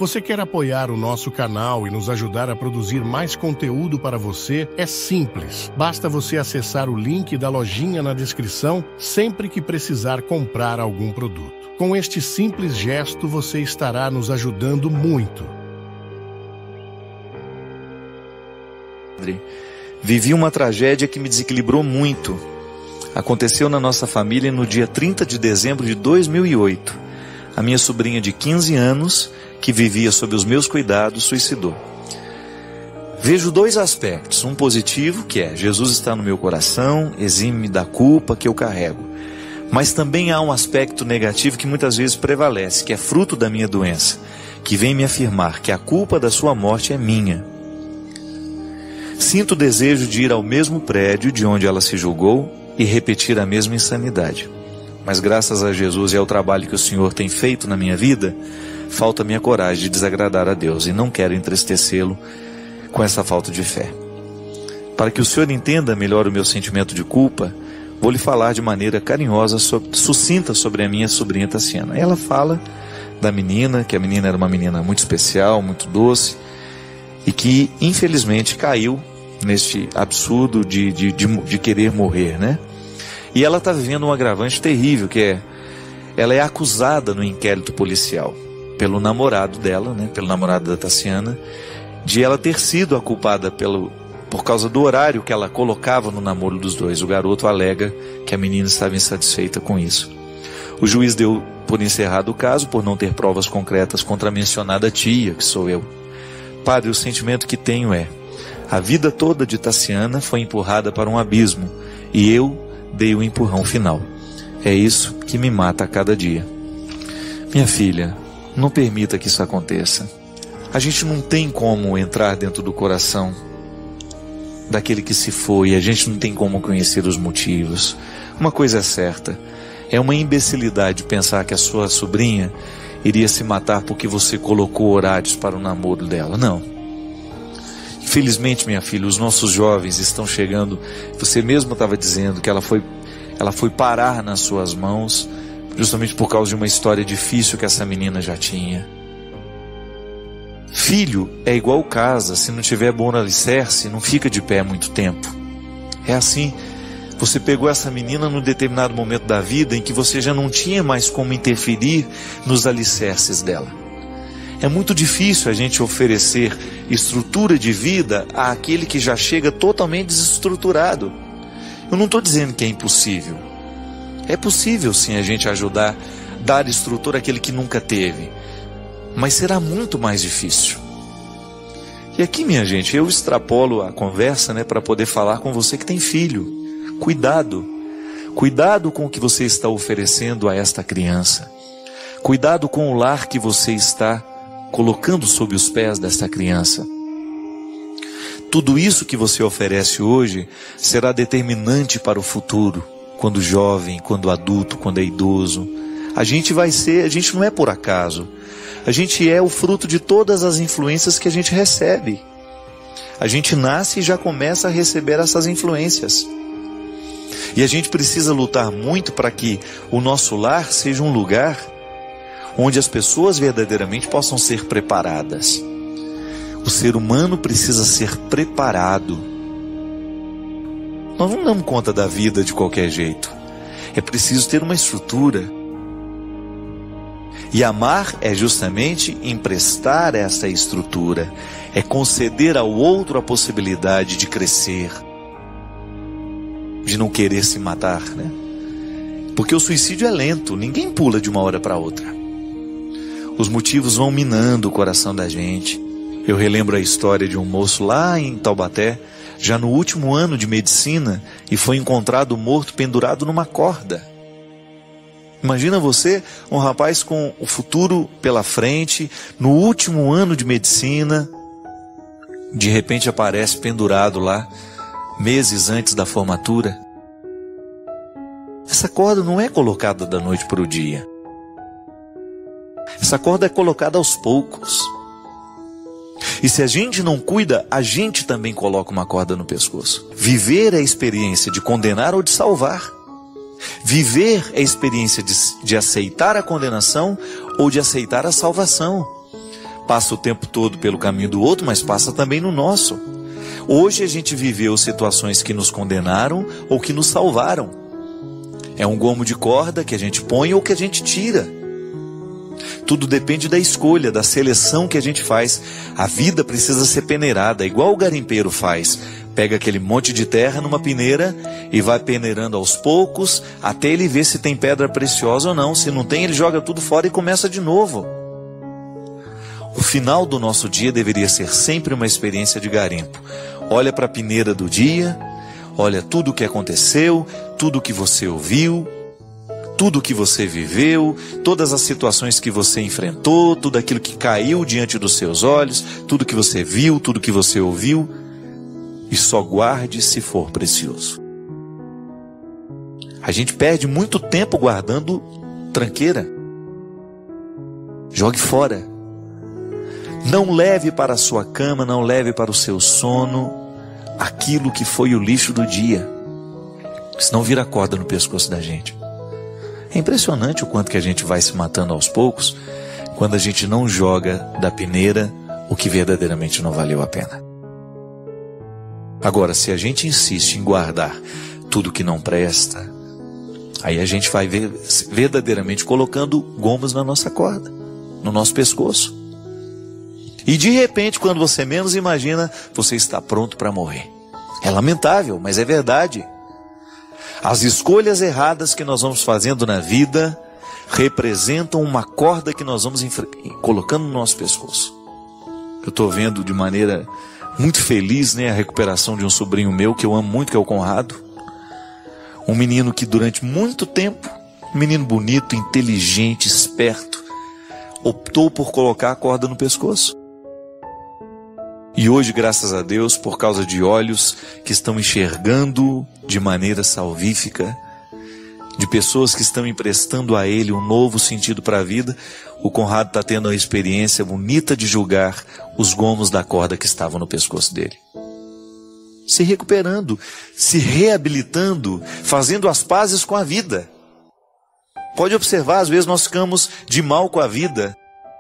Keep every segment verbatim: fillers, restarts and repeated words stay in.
Você quer apoiar o nosso canal e nos ajudar a produzir mais conteúdo para você? É simples. Basta você acessar o link da lojinha na descrição sempre que precisar comprar algum produto. Com este simples gesto, você estará nos ajudando muito. Vivi uma tragédia que me desequilibrou muito. Aconteceu na nossa família no dia trinta de dezembro de dois mil e oito. A minha sobrinha de quinze anos, que vivia sob os meus cuidados, suicidou. Vejo dois aspectos. Um positivo, que é Jesus está no meu coração, exime-me da culpa que eu carrego. Mas também há um aspecto negativo que muitas vezes prevalece, que é fruto da minha doença, que vem me afirmar que a culpa da sua morte é minha. Sinto o desejo de ir ao mesmo prédio de onde ela se julgou e repetir a mesma insanidade. Mas graças a Jesus e ao trabalho que o Senhor tem feito na minha vida, falta a minha coragem de desagradar a Deus e não quero entristecê-lo com essa falta de fé. Para que o Senhor entenda melhor o meu sentimento de culpa, vou lhe falar de maneira carinhosa, sucinta sobre a minha sobrinha Tassiana. Ela fala da menina, que a menina era uma menina muito especial, muito doce, e que infelizmente caiu neste absurdo de, de, de, de querer morrer, né? E ela está vivendo um agravante terrível, que é, ela é acusada no inquérito policial, pelo namorado dela, né, pelo namorado da Tassiana, de ela ter sido a culpada pelo, por causa do horário que ela colocava no namoro dos dois. O garoto alega que a menina estava insatisfeita com isso. O juiz deu por encerrado o caso, por não ter provas concretas contra a mencionada tia, que sou eu. Padre, o sentimento que tenho é, a vida toda de Tassiana foi empurrada para um abismo, e eu dei o empurrão final. É isso que me mata a cada dia. Minha filha, não permita que isso aconteça. A gente não tem como entrar dentro do coração daquele que se foi, a gente não tem como conhecer os motivos. Uma coisa é certa, é uma imbecilidade pensar que a sua sobrinha iria se matar porque você colocou horários para o namoro dela. Não. Infelizmente, minha filha, os nossos jovens estão chegando. Você mesmo estava dizendo que ela foi, ela foi parar nas suas mãos justamente por causa de uma história difícil que essa menina já tinha. Filho é igual casa, se não tiver bom alicerce, não fica de pé muito tempo. É assim, você pegou essa menina num determinado momento da vida em que você já não tinha mais como interferir nos alicerces dela. É muito difícil a gente oferecer estrutura de vida àquele que já chega totalmente desestruturado. Eu não estou dizendo que é impossível. É possível sim a gente ajudar, dar estrutura àquele que nunca teve. Mas será muito mais difícil. E aqui, minha gente, eu extrapolo a conversa, né, para poder falar com você que tem filho. Cuidado. Cuidado com o que você está oferecendo a esta criança. Cuidado com o lar que você está colocando sob os pés desta criança. Tudo isso que você oferece hoje será determinante para o futuro, quando jovem, quando adulto, quando é idoso. A gente vai ser, a gente não é por acaso. A gente é o fruto de todas as influências que a gente recebe. A gente nasce e já começa a receber essas influências. E a gente precisa lutar muito para que o nosso lar seja um lugar onde as pessoas verdadeiramente possam ser preparadas. O ser humano precisa ser preparado. Nós não damos conta da vida de qualquer jeito. É preciso ter uma estrutura. E amar é justamente emprestar essa estrutura. É conceder ao outro a possibilidade de crescer, de não querer se matar, né? Porque o suicídio é lento, ninguém pula de uma hora para outra. Os motivos vão minando o coração da gente. Eu relembro a história de um moço lá em Taubaté, já no último ano de medicina, e foi encontrado morto pendurado numa corda. Imagina você, um rapaz com o futuro pela frente, no último ano de medicina, de repente aparece pendurado lá, meses antes da formatura. Essa corda não é colocada da noite para o dia. Essa corda é colocada aos poucos. E se a gente não cuida, a gente também coloca uma corda no pescoço. Viver é a experiência de condenar ou de salvar. Viver é a experiência de, de aceitar a condenação ou de aceitar a salvação. passa o tempo todo pelo caminho do outro, mas passa também no nosso. Hoje a gente viveu situações que nos condenaram ou que nos salvaram. É um gomo de corda que a gente põe ou que a gente tira. Tudo depende da escolha, da seleção que a gente faz. A vida precisa ser peneirada, igual o garimpeiro faz. Pega aquele monte de terra numa peneira e vai peneirando aos poucos, até ele ver se tem pedra preciosa ou não. Se não tem, ele joga tudo fora e começa de novo. O final do nosso dia deveria ser sempre uma experiência de garimpo. Olha para a peneira do dia, olha tudo o que aconteceu, tudo o que você ouviu, tudo o que você viveu, todas as situações que você enfrentou, tudo aquilo que caiu diante dos seus olhos, tudo que você viu, tudo que você ouviu, e só guarde se for precioso. A gente perde muito tempo guardando tranqueira. Jogue fora. Não leve para a sua cama, não leve para o seu sono aquilo que foi o lixo do dia. Senão vira corda no pescoço da gente. É impressionante o quanto que a gente vai se matando aos poucos quando a gente não joga da peneira o que verdadeiramente não valeu a pena. Agora, se a gente insiste em guardar tudo que não presta, aí a gente vai ver, verdadeiramente colocando gomos na nossa corda, no nosso pescoço. E de repente, quando você menos imagina, você está pronto para morrer. É lamentável, mas é verdade. As escolhas erradas que nós vamos fazendo na vida representam uma corda que nós vamos colocando no nosso pescoço. Eu estou vendo de maneira muito feliz, né, a recuperação de um sobrinho meu que eu amo muito, que é o Conrado. Um menino que durante muito tempo, um menino bonito, inteligente, esperto, optou por colocar a corda no pescoço. E hoje, graças a Deus, por causa de olhos que estão enxergando de maneira salvífica, de pessoas que estão emprestando a ele um novo sentido para a vida, o Conrado está tendo a experiência bonita de julgar os gomos da corda que estavam no pescoço dele. Se recuperando, se reabilitando, fazendo as pazes com a vida. Pode observar, às vezes nós ficamos de mal com a vida.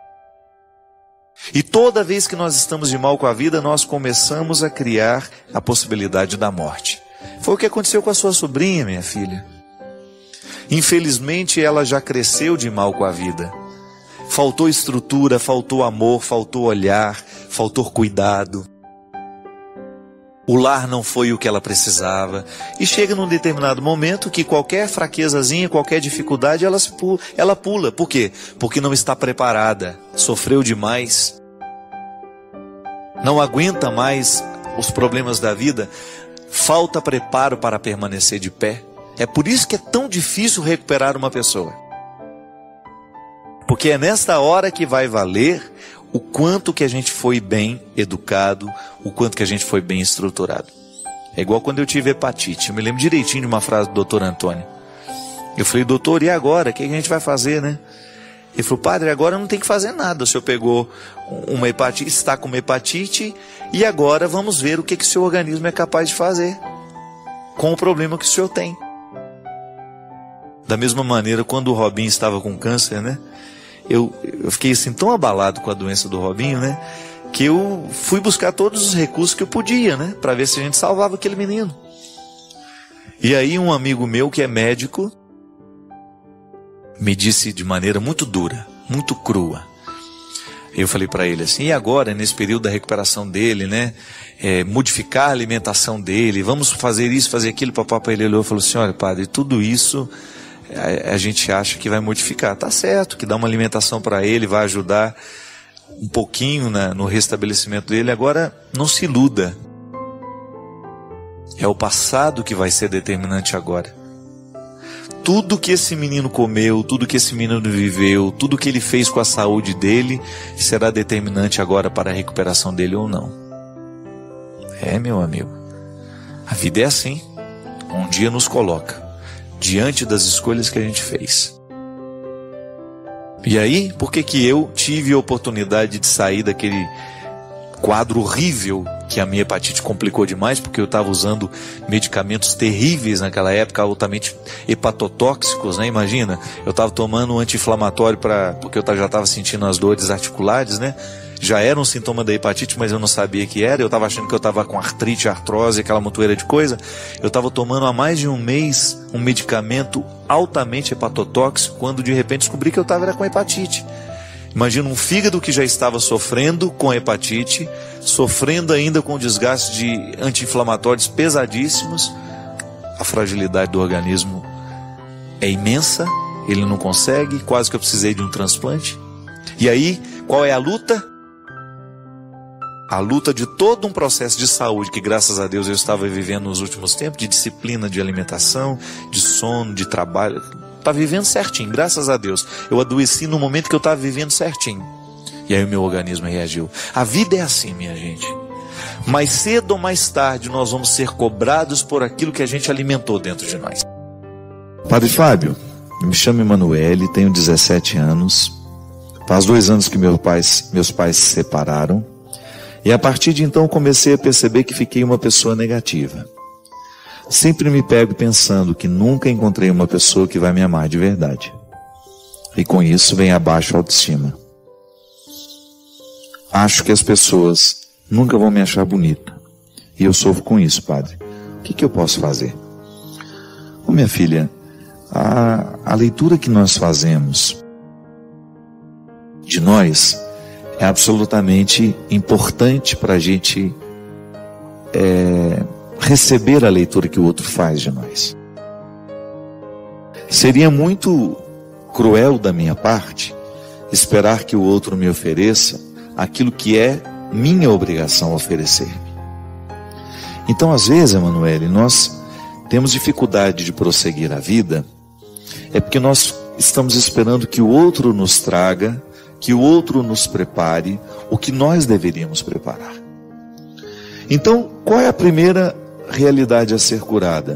E toda vez que nós estamos de mal com a vida, nós começamos a criar a possibilidade da morte. Foi o que aconteceu com a sua sobrinha, minha filha. Infelizmente, ela já cresceu de mal com a vida. Faltou estrutura, faltou amor, faltou olhar, faltou cuidado. O lar não foi o que ela precisava. E chega num determinado momento que qualquer fraquezazinha, qualquer dificuldade, ela, se pula, ela pula. Por quê? Porque não está preparada. Sofreu demais. Não aguenta mais os problemas da vida. Falta preparo para permanecer de pé. É por isso que é tão difícil recuperar uma pessoa. Porque é nesta hora que vai valer o quanto que a gente foi bem educado, o quanto que a gente foi bem estruturado. É igual quando eu tive hepatite. Eu me lembro direitinho de uma frase do doutor Antônio. Eu falei, doutor, e agora? O que a gente vai fazer, né? Ele falou, padre, agora não tem que fazer nada. O senhor pegou uma hepatite, está com uma hepatite, e agora vamos ver o que, que o seu organismo é capaz de fazer com o problema que o senhor tem. Da mesma maneira, quando o Robinho estava com câncer, né? Eu, eu fiquei assim tão abalado com a doença do Robinho, né? Que eu fui buscar todos os recursos que eu podia, né? Para ver se a gente salvava aquele menino. E aí um amigo meu que é médico me disse de maneira muito dura, muito crua. Eu falei para ele assim, e agora, nesse período da recuperação dele, né? É, modificar a alimentação dele, vamos fazer isso, fazer aquilo. Papai, ele olhou e falou assim, olha padre, tudo isso a, a gente acha que vai modificar. Tá certo, que dá uma alimentação para ele, vai ajudar um pouquinho na, no restabelecimento dele. Agora, não se iluda. É o passado que vai ser determinante agora. Tudo que esse menino comeu, tudo que esse menino viveu, tudo que ele fez com a saúde dele, será determinante agora para a recuperação dele ou não. É, meu amigo. A vida é assim. Um dia nos coloca diante das escolhas que a gente fez. E aí, por que que eu tive a oportunidade de sair daquele quadro horrível que a minha hepatite complicou demais, porque eu estava usando medicamentos terríveis naquela época, altamente hepatotóxicos, né? Imagina, eu estava tomando um anti-inflamatório para, porque eu já estava sentindo as dores articulares, né? já era um sintoma da hepatite, mas eu não sabia que era. Eu estava achando que eu estava com artrite, artrose, aquela montoeira de coisa. Eu estava tomando há mais de um mês um medicamento altamente hepatotóxico, quando de repente descobri que eu estava com hepatite. Imagina um fígado que já estava sofrendo com hepatite, sofrendo ainda com desgaste de anti-inflamatórios pesadíssimos. A fragilidade do organismo é imensa, ele não consegue, quase que eu precisei de um transplante. E aí, qual é a luta? A luta de todo um processo de saúde que, graças a Deus, eu estava vivendo nos últimos tempos, de disciplina, de alimentação, de sono, de trabalho. Estava vivendo certinho, graças a Deus. Eu adoeci no momento que eu estava vivendo certinho. E aí o meu organismo reagiu. A vida é assim, minha gente. Mais cedo ou mais tarde, nós vamos ser cobrados por aquilo que a gente alimentou dentro de nós. Padre Fábio, eu me chamo Emanuele, tenho dezessete anos. Faz dois anos que meus pais, meus pais se separaram. E a partir de então comecei a perceber que fiquei uma pessoa negativa. Sempre me pego pensando que nunca encontrei uma pessoa que vai me amar de verdade. E com isso vem abaixo a autoestima. Acho que as pessoas nunca vão me achar bonita. E eu sofro com isso, padre. O que, que eu posso fazer? Ô, minha filha, a, a leitura que nós fazemos de nós é absolutamente importante para a gente é, receber a leitura que o outro faz de nós. Seria muito cruel da minha parte esperar que o outro me ofereça aquilo que é minha obrigação oferecer-me. Então, às vezes, Emanuele, nós temos dificuldade de prosseguir a vida, é porque nós estamos esperando que o outro nos traga, que o outro nos prepare o que nós deveríamos preparar. Então, qual é a primeira realidade a ser curada?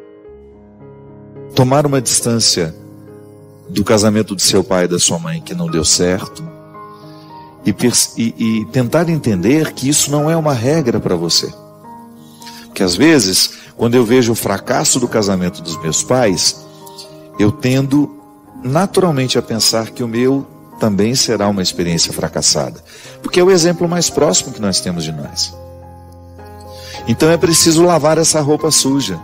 Tomar uma distância do casamento de seu pai e da sua mãe que não deu certo e, e, e tentar entender que isso não é uma regra para você. Porque às vezes, quando eu vejo o fracasso do casamento dos meus pais, eu tendo naturalmente a pensar que o meu também será uma experiência fracassada, porque é o exemplo mais próximo que nós temos de nós. Então é preciso lavar essa roupa suja,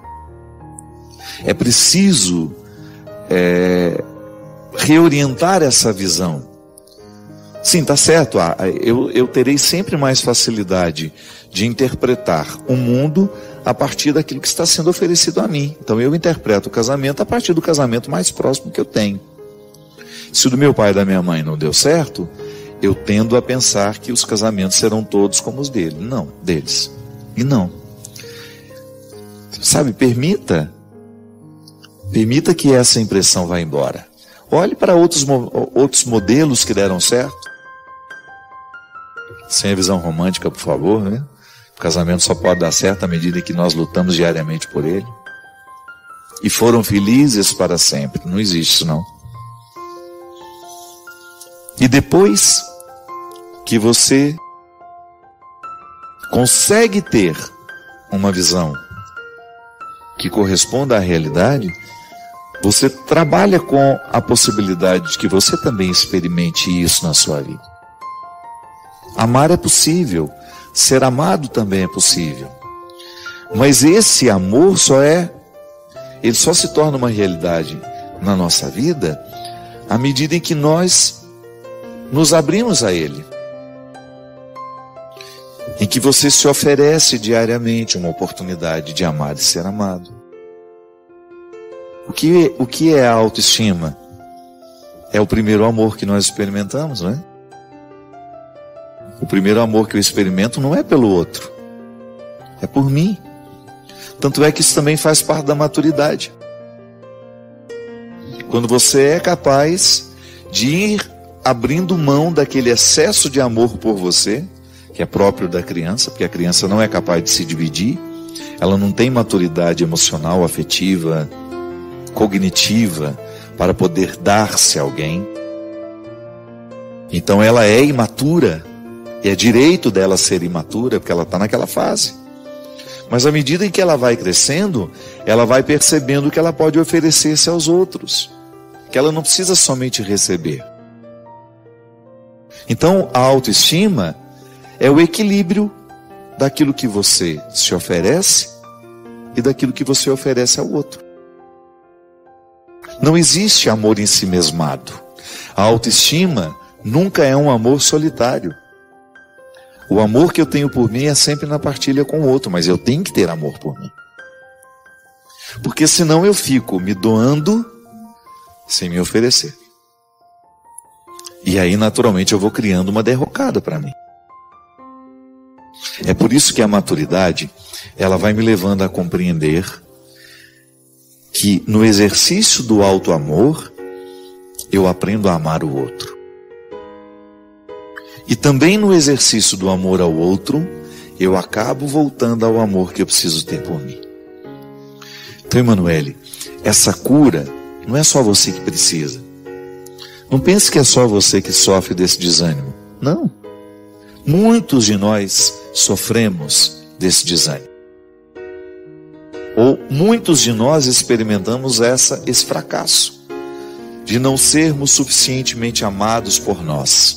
é preciso é, reorientar essa visão. Sim, tá certo, eu, eu terei sempre mais facilidade de interpretar o mundo a partir daquilo que está sendo oferecido a mim. Então eu interpreto o casamento a partir do casamento mais próximo que eu tenho. Se o do meu pai e da minha mãe não deu certo, eu tendo a pensar que os casamentos serão todos como os dele. Não, deles. E não. Sabe, permita, permita que essa impressão vá embora. Olhe para outros, outros modelos que deram certo. Sem a visão romântica, por favor, né? O casamento só pode dar certo à medida que nós lutamos diariamente por ele. E foram felizes para sempre. Não existe isso, não. E depois que você consegue ter uma visão que corresponda à realidade, você trabalha com a possibilidade de que você também experimente isso na sua vida. Amar é possível, ser amado também é possível. Mas esse amor só é, ele só se torna uma realidade na nossa vida à medida em que nós nos abrimos a ele, em que você se oferece diariamente uma oportunidade de amar e ser amado. O que, o que é a autoestima? É o primeiro amor que nós experimentamos, não é? O primeiro amor que eu experimento não é pelo outro, é por mim. Tanto é que isso também faz parte da maturidade. Quando você é capaz de ir abrindo mão daquele excesso de amor por você, que é próprio da criança, porque a criança não é capaz de se dividir, ela não tem maturidade emocional, afetiva, cognitiva, para poder dar-se a alguém. Então ela é imatura, e é direito dela ser imatura, porque ela está naquela fase. Mas à medida em que ela vai crescendo, ela vai percebendo que ela pode oferecer-se aos outros, que ela não precisa somente receber. Então, a autoestima é o equilíbrio daquilo que você se oferece e daquilo que você oferece ao outro. Não existe amor em si mesmado. A autoestima nunca é um amor solitário. O amor que eu tenho por mim é sempre na partilha com o outro, mas eu tenho que ter amor por mim. Porque senão eu fico me doando sem me oferecer. E aí, naturalmente, eu vou criando uma derrocada para mim. É por isso que a maturidade, ela vai me levando a compreender que no exercício do auto-amor, eu aprendo a amar o outro. E também no exercício do amor ao outro, eu acabo voltando ao amor que eu preciso ter por mim. Então, Emanuele, essa cura não é só você que precisa. Não pense que é só você que sofre desse desânimo. Não. Muitos de nós sofremos desse desânimo. Ou muitos de nós experimentamos essa, esse fracasso de não sermos suficientemente amados por nós.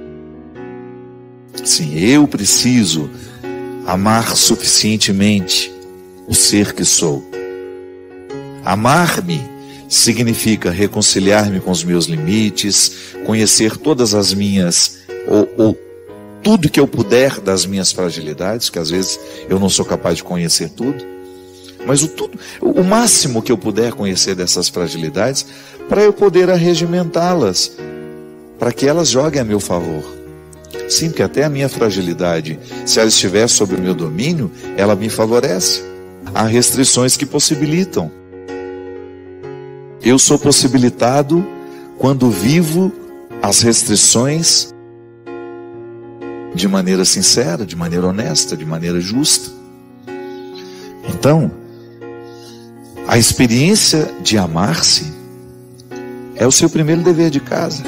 Sim, eu preciso amar suficientemente o ser que sou. Amar-me significa reconciliar-me com os meus limites, conhecer todas as minhas, ou, ou tudo que eu puder das minhas fragilidades, que às vezes eu não sou capaz de conhecer tudo, mas o, tudo, o máximo que eu puder conhecer dessas fragilidades, para eu poder arregimentá-las, para que elas joguem a meu favor. Sim, porque até a minha fragilidade, se ela estiver sob o meu domínio, ela me favorece. Há restrições que possibilitam. Eu sou possibilitado quando vivo as restrições de maneira sincera, de maneira honesta, de maneira justa. Então, a experiência de amar-se é o seu primeiro dever de casa.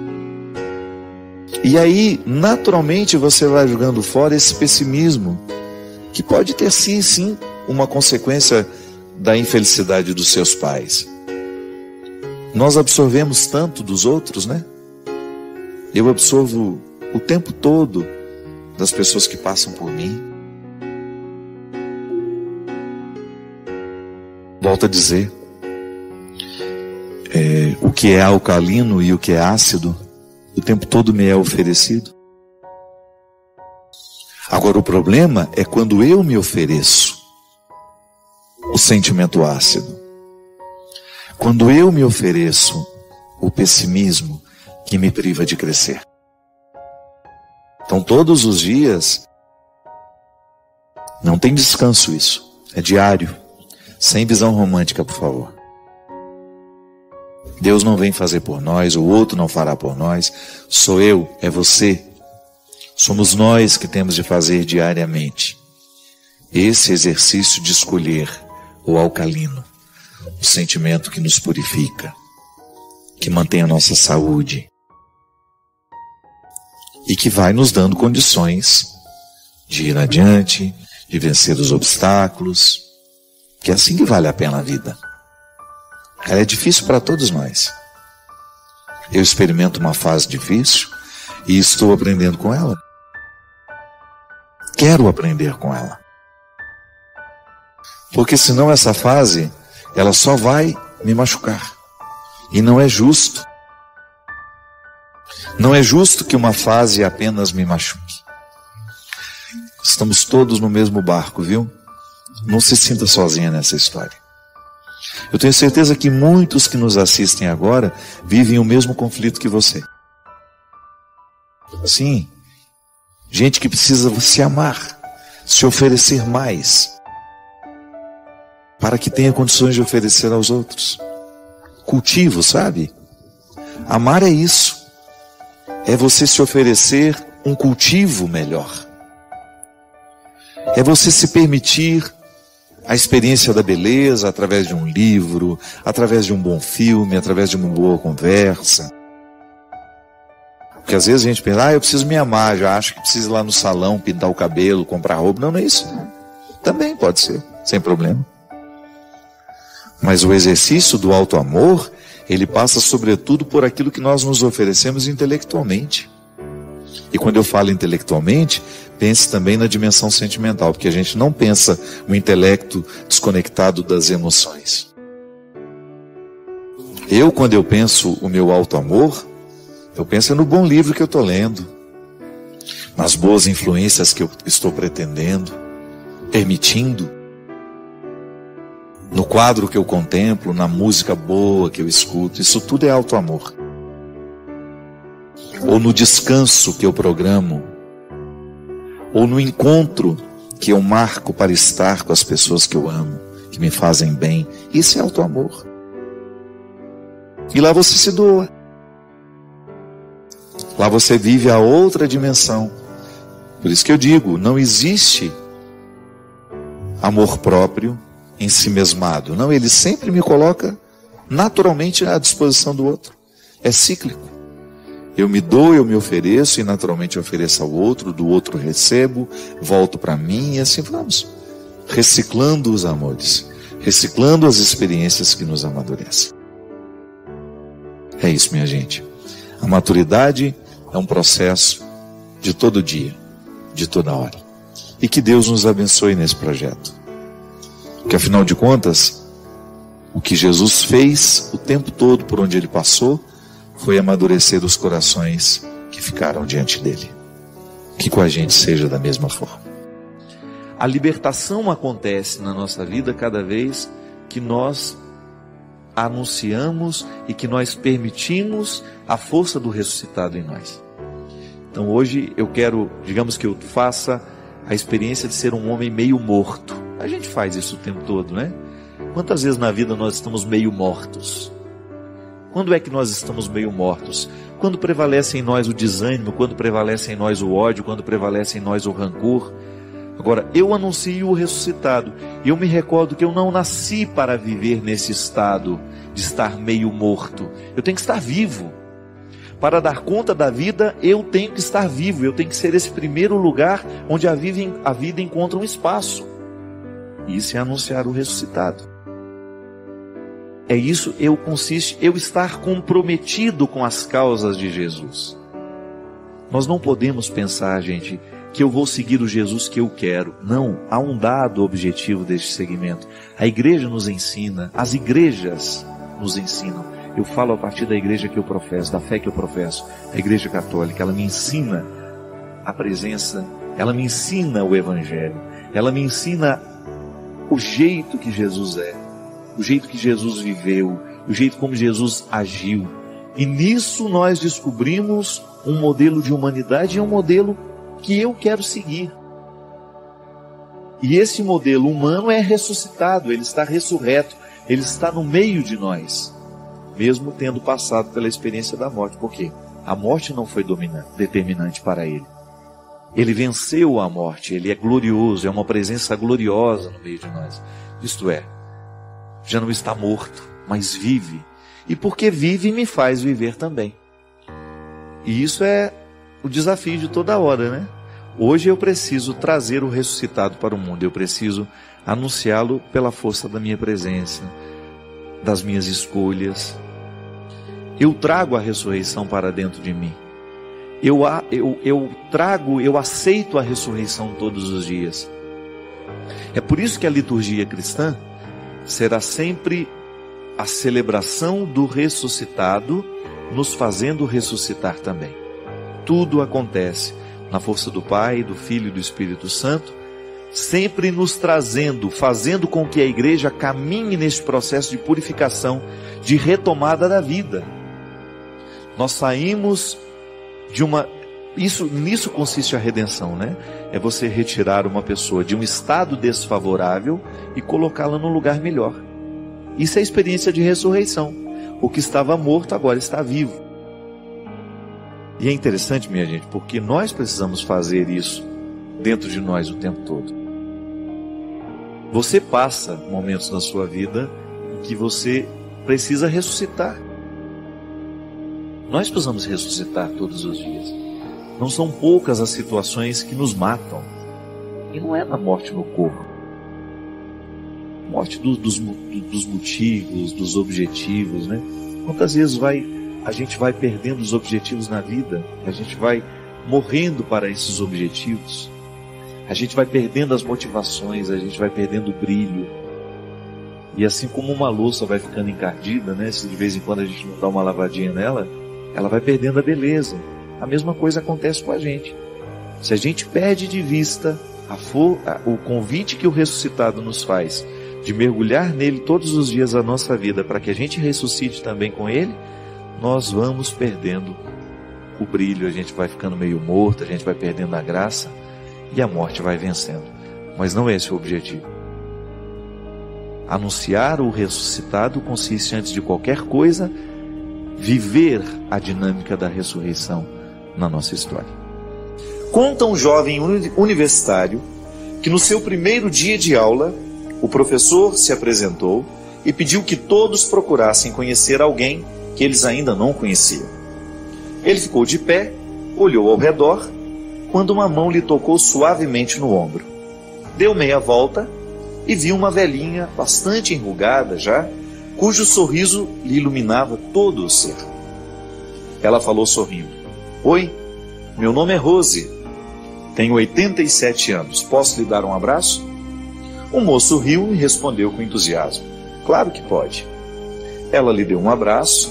E aí, naturalmente, você vai jogando fora esse pessimismo, que pode ter sim, sim, uma consequência da infelicidade dos seus pais. Nós absorvemos tanto dos outros, né? Eu absorvo o tempo todo das pessoas que passam por mim. Volto a dizer, é, o que é alcalino e o que é ácido, o tempo todo me é oferecido. Agora, o problema é quando eu me ofereço o sentimento ácido. Quando eu me ofereço o pessimismo que me priva de crescer. Então, todos os dias, não tem descanso isso. É diário. Sem visão romântica, por favor. Deus não vem fazer por nós, o outro não fará por nós. Sou eu, é você. Somos nós que temos de fazer diariamente esse exercício de escolher o alcalino, o sentimento que nos purifica, que mantém a nossa saúde e que vai nos dando condições de ir adiante, de vencer os obstáculos, que é assim que vale a pena a vida. Ela é difícil para todos nós. Eu experimento uma fase difícil e estou aprendendo com ela. Quero aprender com ela. Porque senão essa fase, ela só vai me machucar. E não é justo. Não é justo que uma fase apenas me machuque. Estamos todos no mesmo barco, viu? Não se sinta sozinha nessa história. Eu tenho certeza que muitos que nos assistem agora vivem o mesmo conflito que você. Sim, gente que precisa se amar, se oferecer mais, para que tenha condições de oferecer aos outros. Cultivo, sabe? Amar é isso. É você se oferecer um cultivo melhor. É você se permitir a experiência da beleza através de um livro, através de um bom filme, através de uma boa conversa. Porque às vezes a gente pensa, ah, eu preciso me amar, já acho que preciso ir lá no salão, pintar o cabelo, comprar roupa. Não, não é isso. Também pode ser, sem problema. Mas o exercício do auto-amor, ele passa sobretudo por aquilo que nós nos oferecemos intelectualmente. E quando eu falo intelectualmente, pense também na dimensão sentimental, porque a gente não pensa o intelecto desconectado das emoções. Eu, quando eu penso o meu alto amor, eu penso no bom livro que eu estou lendo, nas boas influências que eu estou pretendendo, permitindo, no quadro que eu contemplo, na música boa que eu escuto. Isso tudo é alto amor. Ou no descanso que eu programo, ou no encontro que eu marco para estar com as pessoas que eu amo, que me fazem bem. Isso é alto amor. E lá você se doa. Lá você vive a outra dimensão. Por isso que eu digo, não existe amor próprio em si mesmado. Não, ele sempre me coloca naturalmente à disposição do outro. É cíclico. Eu me dou, eu me ofereço e naturalmente ofereço ao outro, do outro recebo, volto para mim e assim vamos. Reciclando os amores, reciclando as experiências que nos amadurecem. É isso, minha gente. A maturidade é um processo de todo dia, de toda hora. E que Deus nos abençoe nesse projeto. Porque afinal de contas, o que Jesus fez o tempo todo por onde ele passou, foi amadurecer os corações que ficaram diante dele. Que com a gente seja da mesma forma. A libertação acontece na nossa vida cada vez que nós anunciamos e que nós permitimos a força do ressuscitado em nós. Então hoje eu quero, digamos que eu faça a experiência de ser um homem meio morto. A gente faz isso o tempo todo, né? Quantas vezes na vida nós estamos meio mortos? Quando é que nós estamos meio mortos? Quando prevalece em nós o desânimo, quando prevalece em nós o ódio, quando prevalece em nós o rancor. Agora, eu anuncio o ressuscitado. E eu me recordo que eu não nasci para viver nesse estado de estar meio morto. Eu tenho que estar vivo. Para dar conta da vida, eu tenho que estar vivo. Eu tenho que ser esse primeiro lugar onde a vida, a vida encontra um espaço. E isso é anunciar o ressuscitado. É isso, eu consiste, eu estar comprometido com as causas de Jesus. Nós não podemos pensar, gente, que eu vou seguir o Jesus que eu quero. Não, há um dado objetivo deste segmento. A igreja nos ensina, as igrejas nos ensinam. Eu falo a partir da igreja que eu professo, da fé que eu professo, a igreja católica. Ela me ensina a presença, ela me ensina o evangelho, ela me ensina o jeito que Jesus é, o jeito que Jesus viveu, o jeito como Jesus agiu. E nisso nós descobrimos um modelo de humanidade e um modelo que eu quero seguir. E esse modelo humano é ressuscitado, ele está ressurreto, ele está no meio de nós, mesmo tendo passado pela experiência da morte. Por quê? A morte não foi dominante, determinante para ele. Ele venceu a morte, ele é glorioso, é uma presença gloriosa no meio de nós. Isto é, já não está morto, mas vive. E porque vive, me faz viver também. E isso é o desafio de toda hora, né? Hoje eu preciso trazer o ressuscitado para o mundo. Eu preciso anunciá-lo pela força da minha presença, das minhas escolhas. Eu trago a ressurreição para dentro de mim. Eu, eu, eu trago, eu aceito a ressurreição todos os dias. É por isso que a liturgia cristã será sempre a celebração do ressuscitado, nos fazendo ressuscitar também. Tudo acontece na força do Pai, do Filho e do Espírito Santo, sempre nos trazendo, fazendo com que a igreja caminhe nesse processo de purificação, de retomada da vida. Nós saímos de uma... Isso, nisso consiste a redenção, né? É você retirar uma pessoa de um estado desfavorável e colocá-la num lugar melhor. Isso é a experiência de ressurreição. O que estava morto agora está vivo. E é interessante, minha gente, porque nós precisamos fazer isso dentro de nós o tempo todo. Você passa momentos na sua vida em que você precisa ressuscitar. Nós precisamos ressuscitar todos os dias. Não são poucas as situações que nos matam. E não é na morte no corpo. Morte do, dos, dos motivos, dos objetivos, né? Quantas vezes vai, a gente vai perdendo os objetivos na vida? A gente vai morrendo para esses objetivos, a gente vai perdendo as motivações, a gente vai perdendo o brilho. E assim como uma louça vai ficando encardida, né? Se de vez em quando a gente não dá uma lavadinha nela, ela vai perdendo a beleza. A mesma coisa acontece com a gente. Se a gente perde de vista a for, a, o convite que o ressuscitado nos faz, de mergulhar nele todos os dias da nossa vida, para que a gente ressuscite também com ele, nós vamos perdendo o brilho, a gente vai ficando meio morto, a gente vai perdendo a graça e a morte vai vencendo. Mas não é esse o objetivo. Anunciar o ressuscitado consiste, antes de qualquer coisa, viver a dinâmica da ressurreição na nossa história. Conta um jovem universitário que no seu primeiro dia de aula, o professor se apresentou e pediu que todos procurassem conhecer alguém que eles ainda não conheciam. Ele ficou de pé, olhou ao redor, quando uma mão lhe tocou suavemente no ombro. Deu meia volta e viu uma velhinha bastante enrugada já, cujo sorriso lhe iluminava todo o ser. Ela falou sorrindo: "Oi, meu nome é Rose. Tenho oitenta e sete anos. Posso lhe dar um abraço?" O moço riu e respondeu com entusiasmo: "Claro que pode." Ela lhe deu um abraço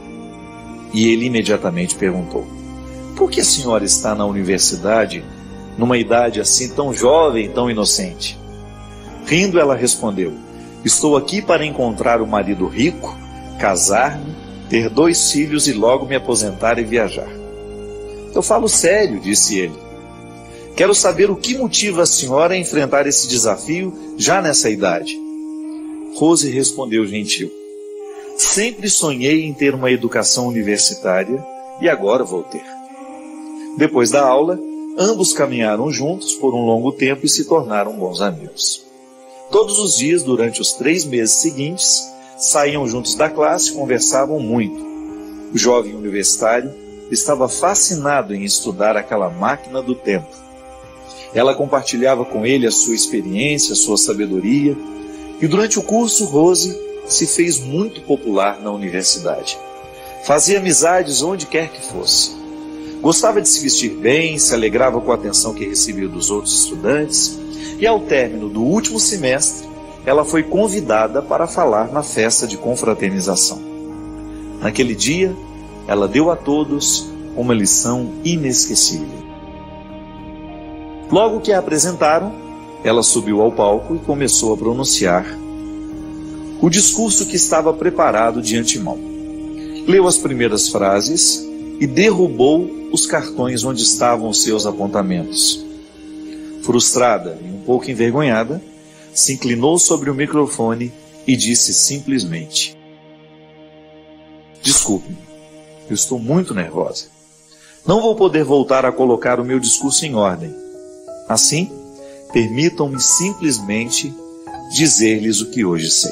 e ele imediatamente perguntou: "Por que a senhora está na universidade numa idade assim tão jovem e tão inocente?" Rindo, ela respondeu: "Estou aqui para encontrar um marido rico, casar-me, ter dois filhos e logo me aposentar e viajar." "Eu falo sério", disse ele. "Quero saber o que motiva a senhora a enfrentar esse desafio já nessa idade." Rose respondeu gentil: "Sempre sonhei em ter uma educação universitária e agora vou ter." Depois da aula, ambos caminharam juntos por um longo tempo e se tornaram bons amigos. Todos os dias, durante os três meses seguintes, saíam juntos da classe e conversavam muito. O jovem universitário estava fascinado em estudar aquela máquina do tempo. Ela compartilhava com ele a sua experiência, a sua sabedoria, e durante o curso, Rose se fez muito popular na universidade. Fazia amizades onde quer que fosse. Gostava de se vestir bem, se alegrava com a atenção que recebia dos outros estudantes, e ao término do último semestre, ela foi convidada para falar na festa de confraternização. Naquele dia, ela deu a todos uma lição inesquecível. Logo que a apresentaram, ela subiu ao palco e começou a pronunciar o discurso que estava preparado de antemão. Leu as primeiras frases e derrubou os cartões onde estavam os seus apontamentos. Frustrada e um pouco envergonhada, se inclinou sobre o microfone e disse simplesmente: "Desculpe-me, eu estou muito nervosa. Não vou poder voltar a colocar o meu discurso em ordem. Assim, permitam-me simplesmente dizer-lhes o que hoje sei."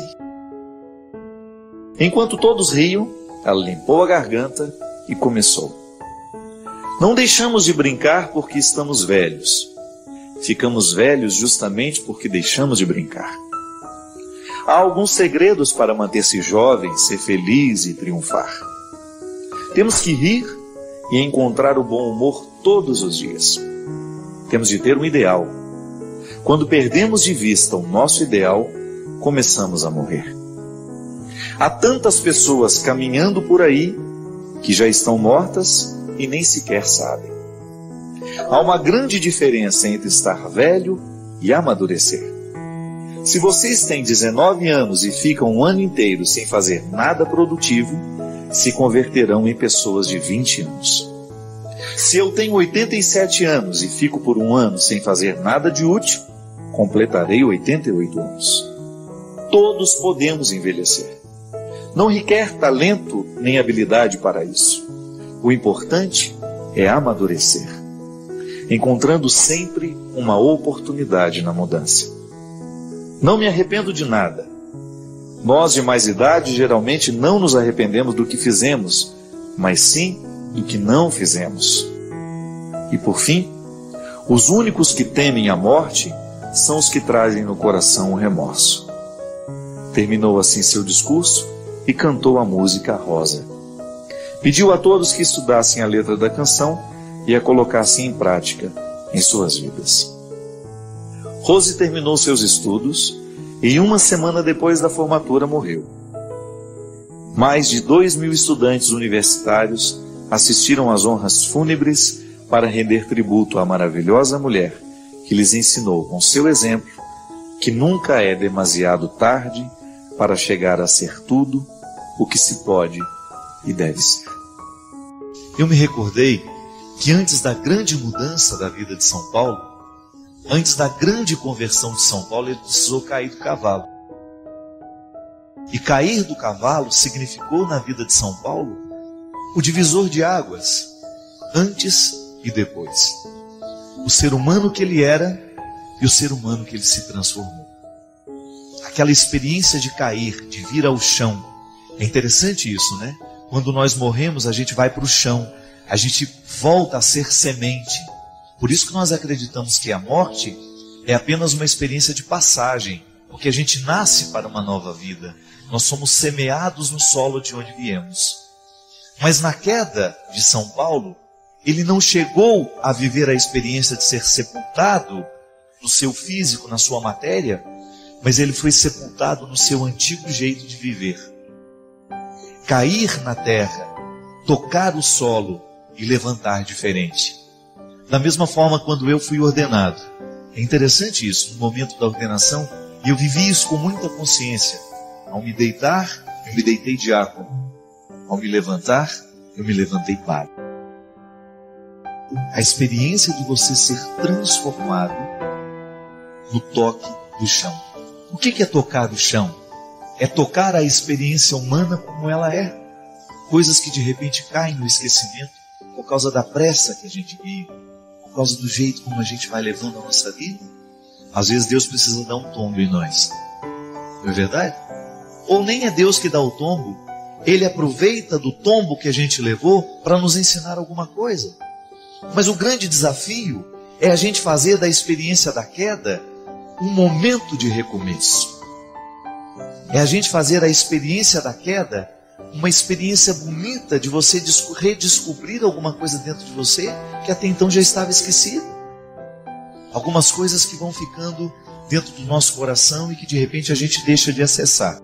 Enquanto todos riam, ela limpou a garganta e começou: "Não deixamos de brincar porque estamos velhos. Ficamos velhos justamente porque deixamos de brincar. Há alguns segredos para manter-se jovem, ser feliz e triunfar. Temos que rir e encontrar o bom humor todos os dias. Temos de ter um ideal. Quando perdemos de vista o nosso ideal, começamos a morrer. Há tantas pessoas caminhando por aí que já estão mortas e nem sequer sabem. Há uma grande diferença entre estar velho e amadurecer. Se vocês têm dezenove anos e ficam um ano inteiro sem fazer nada produtivo, se converterão em pessoas de vinte anos. Se eu tenho oitenta e sete anos e fico por um ano sem fazer nada de útil, completarei oitenta e oito anos. Todos podemos envelhecer. Não requer talento nem habilidade para isso. O importante é amadurecer, encontrando sempre uma oportunidade na mudança. Não me arrependo de nada. Nós de mais idade geralmente não nos arrependemos do que fizemos, mas sim do que não fizemos. E por fim, os únicos que temem a morte são os que trazem no coração o remorso." Terminou assim seu discurso e cantou a música Rosa. Pediu a todos que estudassem a letra da canção e a colocar assim em prática em suas vidas. Rose terminou seus estudos e uma semana depois da formatura morreu. Mais de dois mil estudantes universitários assistiram às honras fúnebres para render tributo à maravilhosa mulher que lhes ensinou com seu exemplo que nunca é demasiado tarde para chegar a ser tudo o que se pode e deve ser. Eu me recordei que antes da grande mudança da vida de São Paulo, antes da grande conversão de São Paulo, ele precisou cair do cavalo. E cair do cavalo significou na vida de São Paulo o divisor de águas, antes e depois. O ser humano que ele era e o ser humano que ele se transformou. Aquela experiência de cair, de vir ao chão. É interessante isso, né? Quando nós morremos, a gente vai para o chão, a gente volta a ser semente. Por isso que nós acreditamos que a morte é apenas uma experiência de passagem, porque a gente nasce para uma nova vida. Nós somos semeados no solo de onde viemos. Mas na queda de São Paulo, ele não chegou a viver a experiência de ser sepultado no seu físico, na sua matéria, mas ele foi sepultado no seu antigo jeito de viver. Cair na terra, tocar o solo e levantar diferente. Da mesma forma, quando eu fui ordenado. É interessante isso, no momento da ordenação, e eu vivi isso com muita consciência. Ao me deitar, eu me deitei diácono. Ao me levantar, eu me levantei padre. A experiência de você ser transformado no toque do chão. O que é tocar o chão? É tocar a experiência humana como ela é. Coisas que de repente caem no esquecimento por causa da pressa que a gente vive, por causa do jeito como a gente vai levando a nossa vida. Às vezes Deus precisa dar um tombo em nós. Não é verdade? Ou nem é Deus que dá o tombo, Ele aproveita do tombo que a gente levou para nos ensinar alguma coisa. Mas o grande desafio é a gente fazer da experiência da queda um momento de recomeço. É a gente fazer a experiência da queda uma experiência bonita de você redescobrir alguma coisa dentro de você que até então já estava esquecida. Algumas coisas que vão ficando dentro do nosso coração e que de repente a gente deixa de acessar.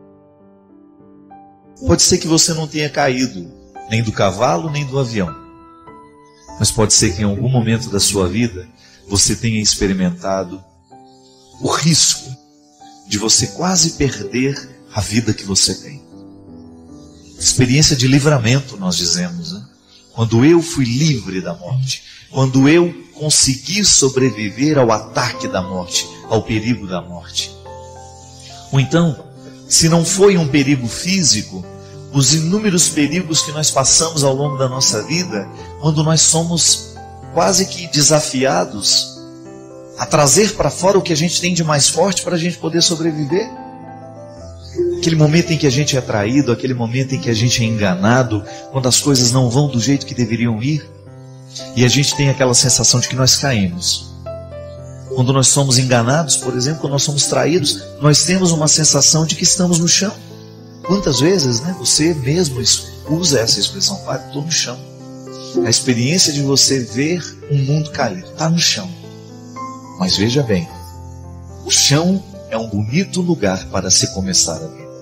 Pode ser que você não tenha caído nem do cavalo nem do avião. Mas pode ser que em algum momento da sua vida você tenha experimentado o risco de você quase perder a vida que você tem. Experiência de livramento, nós dizemos, né? Quando eu fui livre da morte, quando eu consegui sobreviver ao ataque da morte, ao perigo da morte. Ou então, se não foi um perigo físico, os inúmeros perigos que nós passamos ao longo da nossa vida, quando nós somos quase que desafiados a trazer para fora o que a gente tem de mais forte para a gente poder sobreviver. Aquele momento em que a gente é traído, aquele momento em que a gente é enganado, quando as coisas não vão do jeito que deveriam ir, e a gente tem aquela sensação de que nós caímos. Quando nós somos enganados, por exemplo, quando nós somos traídos, nós temos uma sensação de que estamos no chão. Quantas vezes, né, você mesmo usa essa expressão, pai, estou no chão. A experiência de você ver um mundo caído, está no chão. Mas veja bem, o chão é um bonito lugar para se começar a vida.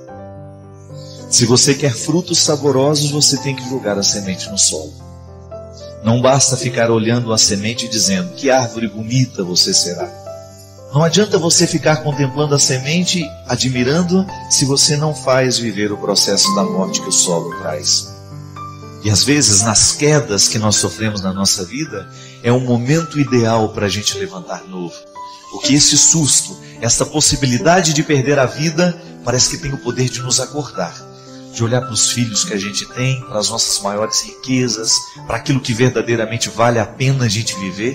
Se você quer frutos saborosos, você tem que jogar a semente no solo. Não basta ficar olhando a semente e dizendo que árvore bonita você será. Não adianta você ficar contemplando a semente, admirando, se você não faz viver o processo da morte que o solo traz. E às vezes, nas quedas que nós sofremos na nossa vida, é um momento ideal para a gente levantar novo. Porque esse susto, essa possibilidade de perder a vida, parece que tem o poder de nos acordar. De olhar para os filhos que a gente tem, para as nossas maiores riquezas, para aquilo que verdadeiramente vale a pena a gente viver.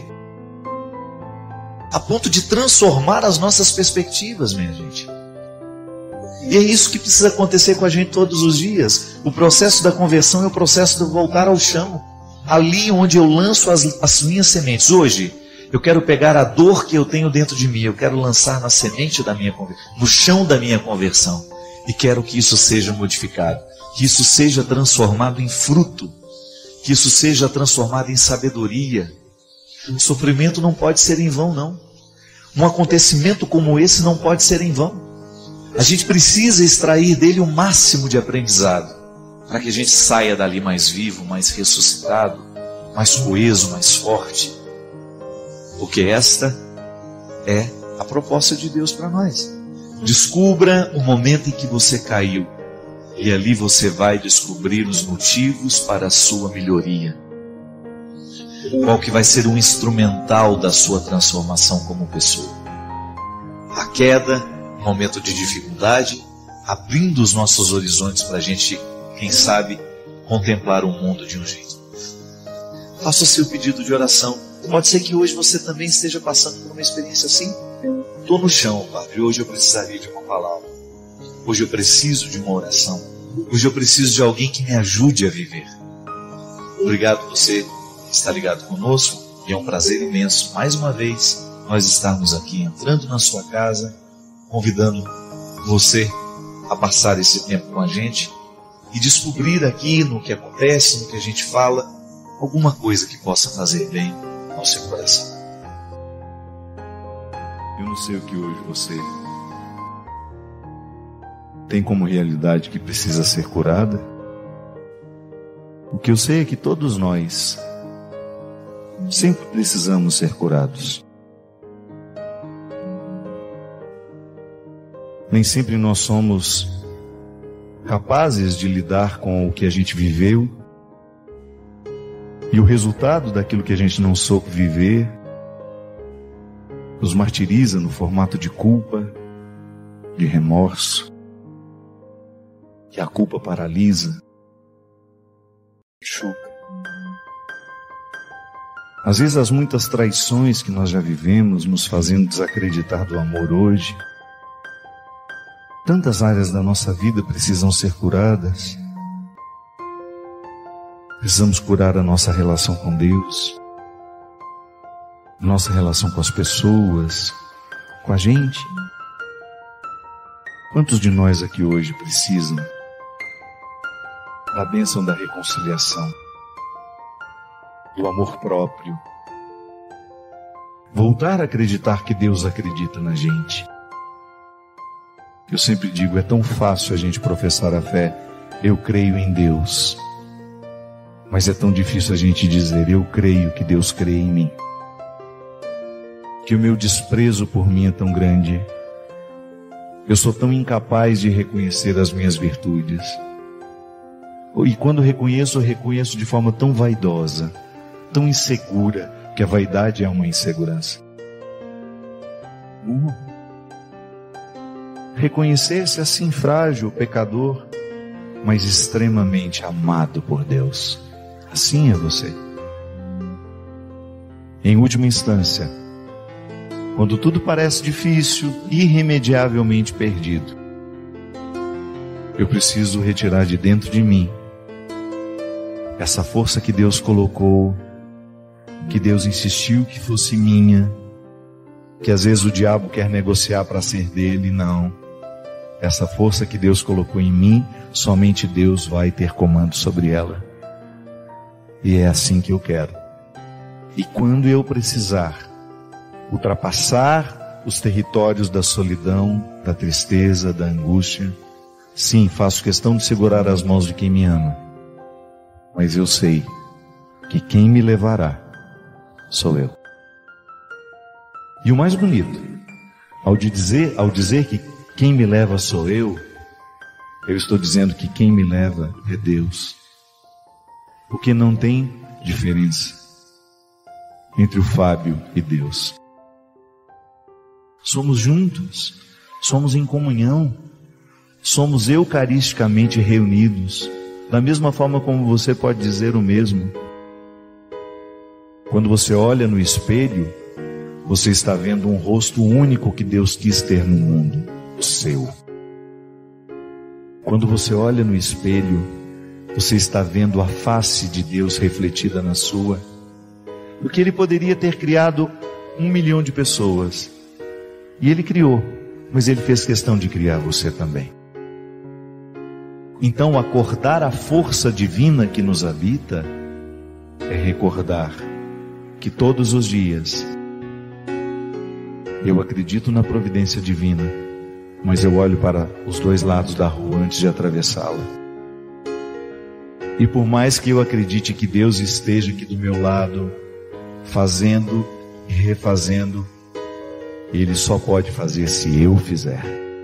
A ponto de transformar as nossas perspectivas, minha gente. E é isso que precisa acontecer com a gente todos os dias. O processo da conversão é o processo de voltar ao chão. Ali onde eu lanço as, as minhas sementes. Hoje, eu quero pegar a dor que eu tenho dentro de mim, eu quero lançar na semente da minha conversão, no chão da minha conversão. E quero que isso seja modificado, que isso seja transformado em fruto, que isso seja transformado em sabedoria. O sofrimento não pode ser em vão, não. Um acontecimento como esse não pode ser em vão. A gente precisa extrair dele o máximo de aprendizado, para que a gente saia dali mais vivo, mais ressuscitado, mais coeso, mais forte. Porque esta é a proposta de Deus para nós. Descubra o momento em que você caiu, e ali você vai descobrir os motivos para a sua melhoria. Qual que vai ser o instrumental da sua transformação como pessoa. A queda, um momento de dificuldade, abrindo os nossos horizontes para a gente, quem sabe, contemplar o mundo de um jeito. Faça o seu pedido de oração. Pode ser que hoje você também esteja passando por uma experiência assim. Estou no chão, Padre, hoje eu precisaria de uma palavra. Hoje eu preciso de uma oração. Hoje eu preciso de alguém que me ajude a viver. Obrigado por você estar ligado conosco. E é um prazer imenso, mais uma vez, nós estarmos aqui entrando na sua casa, convidando você a passar esse tempo com a gente e descobrir aqui no que acontece, no que a gente fala, alguma coisa que possa fazer bem ao seu coração. Eu não sei o que hoje você tem como realidade que precisa ser curada. O que eu sei é que todos nós sempre precisamos ser curados. Nem sempre nós somos capazes de lidar com o que a gente viveu, e o resultado daquilo que a gente não soube viver nos martiriza no formato de culpa, de remorso, que a culpa paralisa, machuca. Às vezes as muitas traições que nós já vivemos nos fazendo desacreditar do amor hoje. Tantas áreas da nossa vida precisam ser curadas. Precisamos curar a nossa relação com Deus, nossa relação com as pessoas, com a gente. Quantos de nós aqui hoje precisam da bênção da reconciliação, do amor próprio, voltar a acreditar que Deus acredita na gente? Eu sempre digo, é tão fácil a gente professar a fé, eu creio em Deus. Mas é tão difícil a gente dizer, eu creio que Deus crê em mim. Que o meu desprezo por mim é tão grande. Eu sou tão incapaz de reconhecer as minhas virtudes. E quando reconheço, eu reconheço de forma tão vaidosa, tão insegura, que a vaidade é uma insegurança. Uh. Reconhecer-se assim frágil, pecador, mas extremamente amado por Deus. Assim é você. Em última instância, quando tudo parece difícil, irremediavelmente perdido, eu preciso retirar de dentro de mim essa força que Deus colocou, que Deus insistiu que fosse minha, que às vezes o diabo quer negociar para ser dele. Não. Essa força que Deus colocou em mim, somente Deus vai ter comando sobre ela. E é assim que eu quero. E quando eu precisar ultrapassar os territórios da solidão, da tristeza, da angústia, sim, faço questão de segurar as mãos de quem me ama. Mas eu sei que quem me levará sou eu. E o mais bonito, ao dizer, ao dizer que quem me leva sou eu, eu estou dizendo que quem me leva é Deus. Porque não tem diferença entre o Fábio e Deus. Somos juntos, somos em comunhão, somos eucaristicamente reunidos, da mesma forma como você pode dizer o mesmo. Quando você olha no espelho, você está vendo um rosto único que Deus quis ter no mundo, o seu. Quando você olha no espelho, você está vendo a face de Deus refletida na sua. Porque Ele poderia ter criado um milhão de pessoas. E Ele criou, mas Ele fez questão de criar você também. Então, acordar a força divina que nos habita é recordar que todos os dias eu acredito na providência divina, mas eu olho para os dois lados da rua antes de atravessá-la. E por mais que eu acredite que Deus esteja aqui do meu lado, fazendo e refazendo, Ele só pode fazer se eu fizer.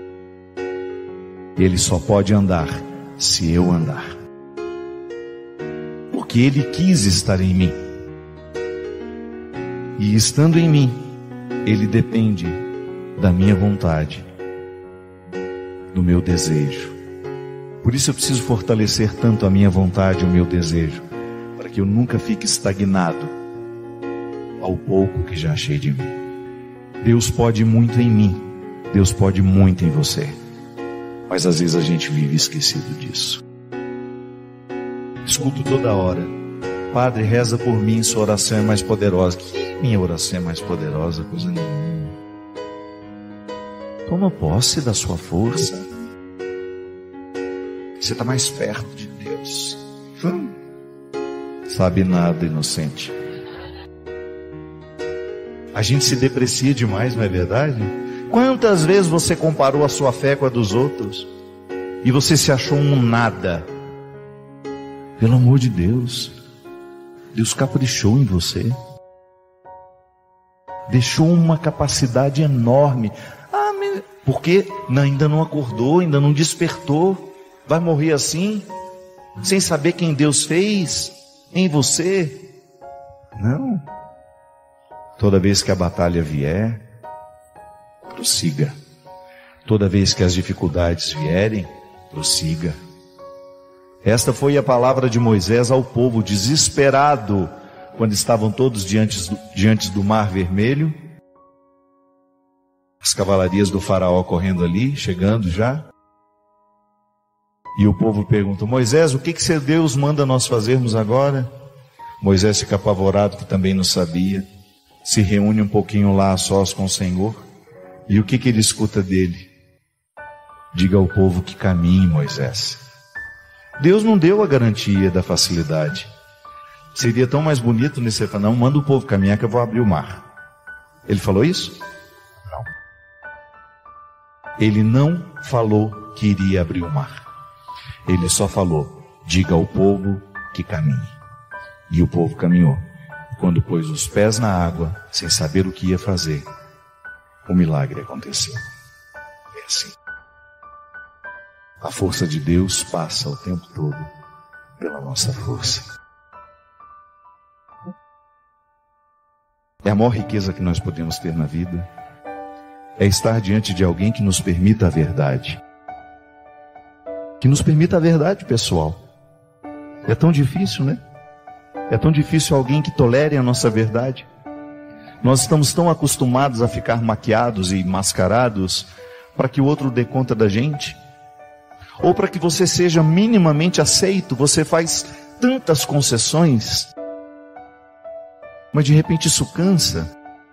Ele só pode andar se eu andar. Porque Ele quis estar em mim. E estando em mim, Ele depende da minha vontade, do meu desejo. Por isso eu preciso fortalecer tanto a minha vontade e o meu desejo, para que eu nunca fique estagnado ao pouco que já achei de mim. Deus pode muito em mim, Deus pode muito em você, mas às vezes a gente vive esquecido disso. Escuto toda hora: Padre, reza por mim, sua oração é mais poderosa. Que minha oração é mais poderosa? Coisa nenhuma. Toma posse da sua força. Você está mais perto de Deus. Hum. Sabe nada, inocente. A gente se deprecia demais, não é verdade? Quantas vezes você comparou a sua fé com a dos outros e você se achou um nada? Pelo amor de Deus, Deus caprichou em você, deixou uma capacidade enorme. Ah, porque ainda não acordou, ainda não despertou. Vai morrer assim, sem saber quem Deus fez em você? Não. Toda vez que a batalha vier, prossiga. Toda vez que as dificuldades vierem, prossiga. Esta foi a palavra de Moisés ao povo desesperado, quando estavam todos diante do, diante do Mar Vermelho. As cavalarias do faraó correndo ali, chegando já. E o povo pergunta: Moisés, o que que seu Deus manda nós fazermos agora? Moisés fica apavorado, que também não sabia. Se reúne um pouquinho lá a sós com o Senhor. E o que que ele escuta dele? Diga ao povo que caminhe, Moisés. Deus não deu a garantia da facilidade. Seria tão mais bonito nesse falar: não, manda o povo caminhar que eu vou abrir o mar. Ele falou isso? Não. Ele não falou que iria abrir o mar. Ele só falou: diga ao povo que caminhe. E o povo caminhou. Quando pôs os pés na água, sem saber o que ia fazer, o milagre aconteceu. É assim. A força de Deus passa o tempo todo pela nossa força. É a maior riqueza que nós podemos ter na vida. É estar diante de alguém que nos permita a verdade. Que nos permita a verdade, pessoal. É tão difícil, né? É tão difícil alguém que tolere a nossa verdade. Nós estamos tão acostumados a ficar maquiados e mascarados para que o outro dê conta da gente. Ou para que você seja minimamente aceito, você faz tantas concessões. Mas de repente isso cansa.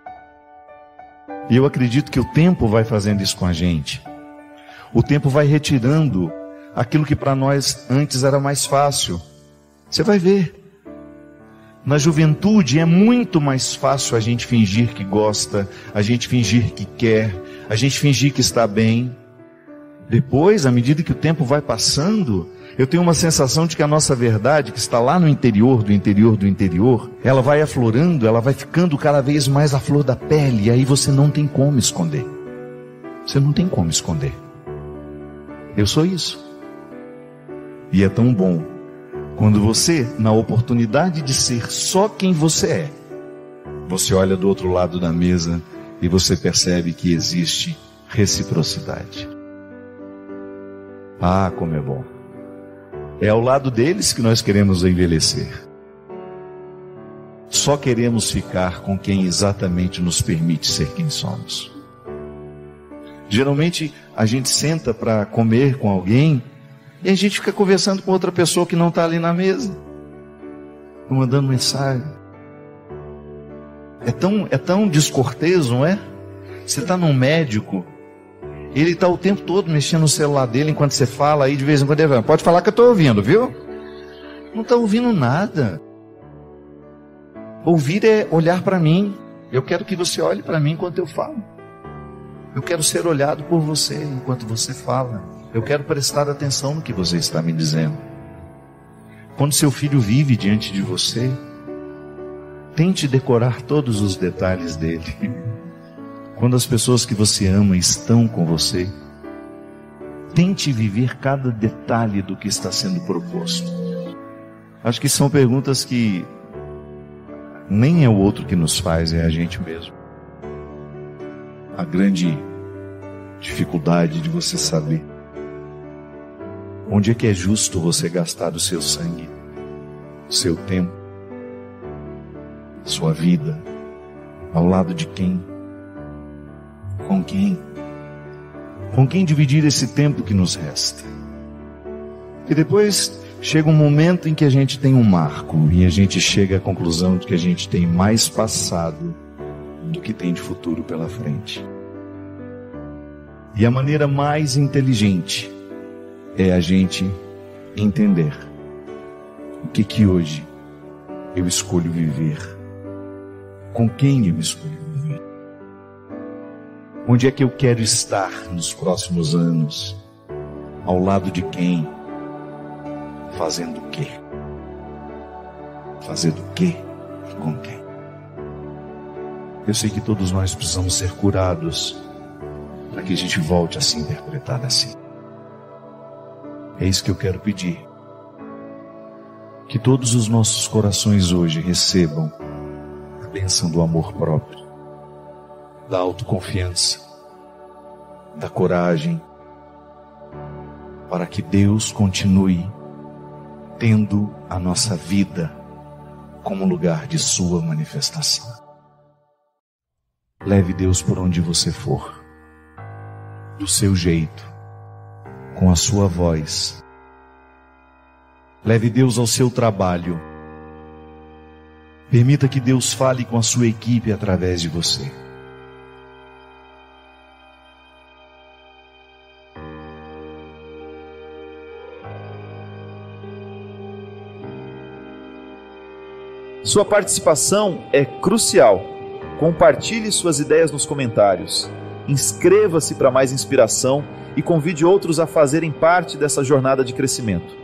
E eu acredito que o tempo vai fazendo isso com a gente. O tempo vai retirando aquilo que para nós antes era mais fácil. Você vai ver. Na juventude é muito mais fácil a gente fingir que gosta, a gente fingir que quer, a gente fingir que está bem. Depois, à medida que o tempo vai passando, eu tenho uma sensação de que a nossa verdade, que está lá no interior, do interior, do interior, ela vai aflorando, ela vai ficando cada vez mais à flor da pele, e aí você não tem como esconder. Você não tem como esconder. Eu sou isso. E é tão bom quando você, na oportunidade de ser só quem você é, você olha do outro lado da mesa e você percebe que existe reciprocidade. Ah, como é bom. É ao lado deles que nós queremos envelhecer. Só queremos ficar com quem exatamente nos permite ser quem somos. Geralmente a gente senta para comer com alguém e a gente fica conversando com outra pessoa que não está ali na mesa, mandando mensagem. É tão, é tão descortês, não é? Você está num médico, ele está o tempo todo mexendo no celular dele enquanto você fala, aí de vez em quando ele fala: pode falar que eu estou ouvindo, viu? Não está ouvindo nada. Ouvir é olhar para mim. Eu quero que você olhe para mim enquanto eu falo. Eu quero ser olhado por você enquanto você fala. Eu quero prestar atenção no que você está me dizendo. Quando seu filho vive diante de você, tente decorar todos os detalhes dele. Quando as pessoas que você ama estão com você, tente viver cada detalhe do que está sendo proposto. Acho que são perguntas que nem é o outro que nos faz, é a gente mesmo. A grande dificuldade de você saber onde é que é justo você gastar o seu sangue, o seu tempo, sua vida, ao lado de quem, com quem, com quem dividir esse tempo que nos resta. E depois chega um momento em que a gente tem um marco e a gente chega à conclusão de que a gente tem mais passado do que tem de futuro pela frente. E a maneira mais inteligente é a gente entender o que que hoje eu escolho viver, com quem eu escolho viver, onde é que eu quero estar nos próximos anos, ao lado de quem, fazendo o quê? Fazendo o quê e com quem? Eu sei que todos nós precisamos ser curados para que a gente volte a se interpretar assim. É isso que eu quero pedir. Que todos os nossos corações hoje recebam a bênção do amor próprio, da autoconfiança, da coragem, para que Deus continue tendo a nossa vida como lugar de sua manifestação. Leve Deus por onde você for, do seu jeito, com a sua voz. Leve Deus ao seu trabalho. Permita que Deus fale com a sua equipe através de você. Sua participação é crucial. Compartilhe suas ideias nos comentários. Inscreva-se para mais inspiração e convide outros a fazerem parte dessa jornada de crescimento.